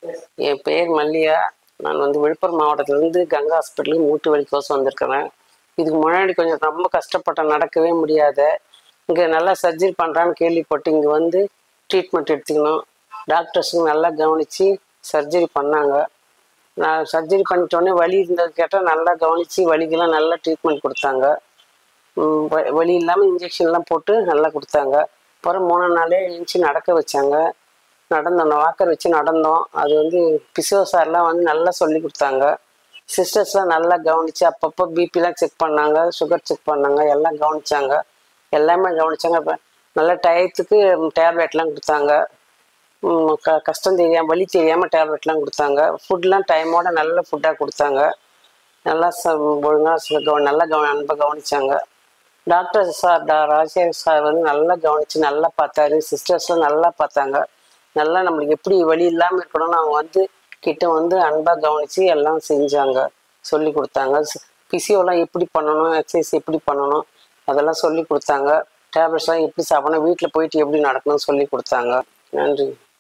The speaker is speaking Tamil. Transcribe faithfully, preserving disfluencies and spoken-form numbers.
என் பேர் மல்லிகா. நான் வந்து விழுப்புரம் மாவட்டத்திலேருந்து கங்கா ஹாஸ்பிட்டலுக்கு மூட்டு வலிக்கோசம் வந்திருக்கிறேன். இதுக்கு முன்னாடி கொஞ்சம் ரொம்ப கஷ்டப்பட்டேன், நடக்கவே முடியாத. இங்கே நல்லா சர்ஜரி பண்ணுறான்னு கேள்விப்பட்டு இங்கே வந்து ட்ரீட்மெண்ட் எடுத்துக்கணும். டாக்டர்ஸுங்க நல்லா கவனித்து சர்ஜரி பண்ணாங்க. நான் சர்ஜரி பண்ணிட்டோடனே வலி இருந்தது கேட்டால் நல்லா கவனித்து வலிக்கெல்லாம் நல்லா ட்ரீட்மெண்ட் கொடுத்தாங்க. வலி இல்லாமல் இன்ஜெக்ஷன்லாம் போட்டு நல்லா கொடுத்தாங்க. அப்புறம் மூணு நாளே எழுந்துச்சி நடக்க வச்சாங்க. நடந்தோம், வாக்கர் வச்சு நடந்தோம். அது வந்து பிசியோ சார்லாம் வந்து நல்லா சொல்லி கொடுத்தாங்க. சிஸ்டர்ஸ்லாம் நல்லா கவனித்து அப்பப்போ பிபிலாம் செக் பண்ணாங்க, சுகர் செக் பண்ணாங்க, எல்லாம் கவனித்தாங்க. எல்லாமே கவனித்தாங்க. இப்போ நல்ல டயத்துக்கு டேப்லெட்லாம் கொடுத்தாங்க. க கஷ்டம் தெரியாமல் வலி தெரியாமல் டேப்லெட்லாம் கொடுத்தாங்க. ஃபுட்லாம் டைமோட நல்ல ஃபுட்டாக கொடுத்தாங்க. நல்லா ச ஒழுங்காக கவ நல்லா கவ அன்பை கவனித்தாங்க. டாக்டர் சார் டா ராஜேஷ் சார் வந்து நல்லா கவனித்து நல்லா பார்த்தாரு. சிஸ்டர்ஸ்லாம் நல்லா பார்த்தாங்க. நல்லா நம்மளுக்கு எப்படி வலி இல்லாமல் இருக்கணும்னு அவங்க வந்து கிட்ட வந்து அன்பாக கவனித்து எல்லாம் செஞ்சாங்க, சொல்லி கொடுத்தாங்க. பிசியோலாம் எப்படி பண்ணணும், எக்ஸசைஸ் எப்படி பண்ணணும் அதெல்லாம் சொல்லி கொடுத்தாங்க. டேப்லெட்ஸ்லாம் எப்படி சாப்பிடணும், வீட்டில் போயிட்டு எப்படி நடக்கணும்னு சொல்லி கொடுத்தாங்க. நன்றி.